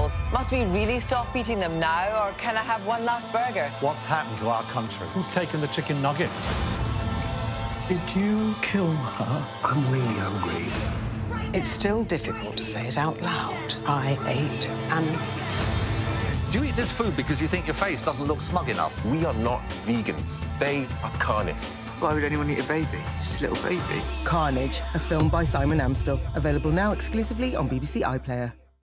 animals. Must we really stop eating them now, or can I have one last burger? What's happened to our country? Who's taken the chicken nuggets? Did you kill her? I'm really hungry. It's still difficult to say it out loud. I ate animals. Do you eat this food because you think your face doesn't look smug enough? We are not vegans. They are carnists. Why would anyone eat a baby? It's just a little baby. Carnage, a film by Simon Amstell. Available now exclusively on BBC iPlayer.